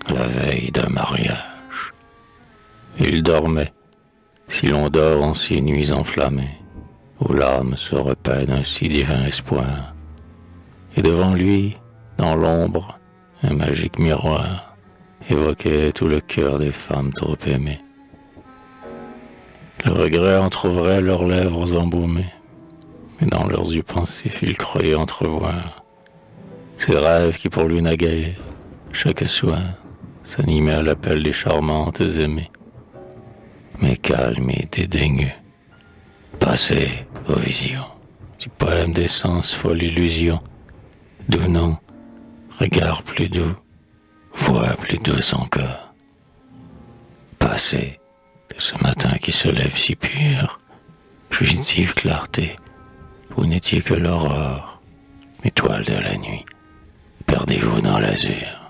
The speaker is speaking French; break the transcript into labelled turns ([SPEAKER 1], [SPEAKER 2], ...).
[SPEAKER 1] la veille d'un mariage. Il dormait, si l'on dort en ces nuits enflammées, où l'âme se repaît d'un si divin espoir. Et devant lui, dans l'ombre, un magique miroir évoquait tout le cœur des femmes trop aimées. Le regret entr'ouvrait leurs lèvres embaumées, mais dans leurs yeux pensifs il croyait entrevoir ces rêves qui pour lui naguaient, chaque soir, s'animaient à l'appel des charmantes aimées. Mais calme et dédaigneux, passé aux visions du poème des sens, folle illusion, doux nom, regard plus doux, voix plus douce encore. Passé de ce matin qui se lève si pur, fugitive clarté, vous n'étiez que l'aurore, étoile de la nuit, perdez-vous dans l'azur.